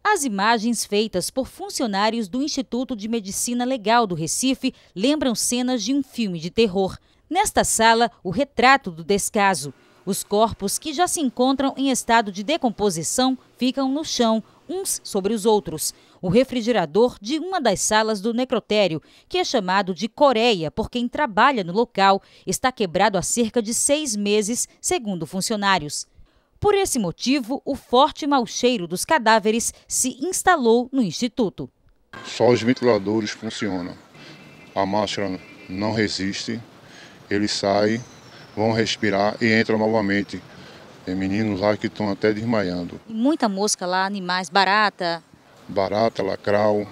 As imagens feitas por funcionários do Instituto de Medicina Legal do Recife lembram cenas de um filme de terror. Nesta sala, o retrato do descaso. Os corpos, que já se encontram em estado de decomposição, ficam no chão, uns sobre os outros. O refrigerador de uma das salas do necrotério, que é chamado de Coreia por quem trabalha no local, está quebrado há cerca de 6 meses, segundo funcionários. Por esse motivo, o forte mau cheiro dos cadáveres se instalou no Instituto. Só os ventiladores funcionam. A máscara não resiste, eles saem, vão respirar e entram novamente. Tem meninos lá que estão até desmaiando. Muita mosca lá, animais, barata. Barata, lacral,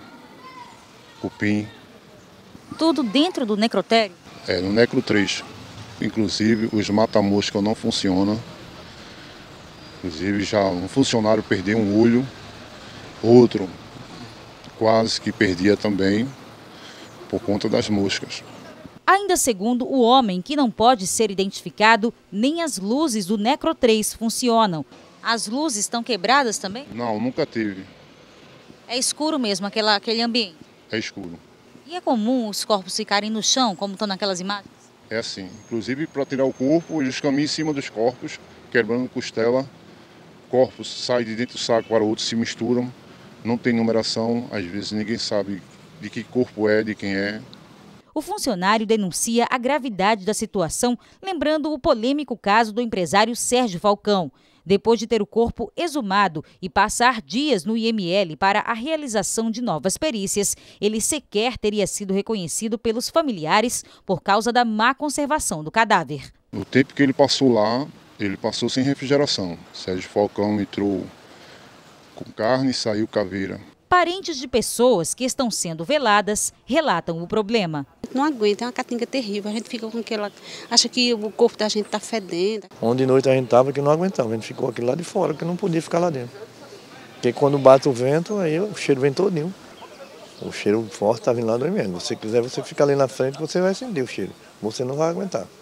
cupim. Tudo dentro do necrotério? É, no necro 3. Inclusive, os mata-mosca não funcionam. Inclusive, já um funcionário perdeu um olho, outro quase que perdia também por conta das moscas. Ainda segundo o homem, que não pode ser identificado, nem as luzes do necro 3 funcionam. As luzes estão quebradas também? Não, nunca teve. É escuro mesmo aquele ambiente? É escuro. E é comum os corpos ficarem no chão, como estão naquelas imagens? É assim. Inclusive, para tirar o corpo, eles caminham em cima dos corpos, quebrando costela. Corpos saem de dentro do saco para outros, se misturam. Não tem numeração, às vezes ninguém sabe de que corpo é, de quem é. O funcionário denuncia a gravidade da situação, lembrando o polêmico caso do empresário Sérgio Falcão. Depois de ter o corpo exumado e passar dias no IML para a realização de novas perícias, ele sequer teria sido reconhecido pelos familiares por causa da má conservação do cadáver. No tempo que ele passou lá, ele passou sem refrigeração. Sérgio Falcão entrou com carne e saiu caveira. Parentes de pessoas que estão sendo veladas relatam o problema. Não aguenta, é uma catinga terrível, a gente fica com aquela... Acha que o corpo da gente está fedendo. Onde de noite a gente estava que não aguentava, a gente ficou aqui lá de fora, que não podia ficar lá dentro. Porque quando bate o vento, aí o cheiro vem todinho. O cheiro forte está vindo lá do IML. Se você quiser, você fica ali na frente, você vai sentir o cheiro. Você não vai aguentar.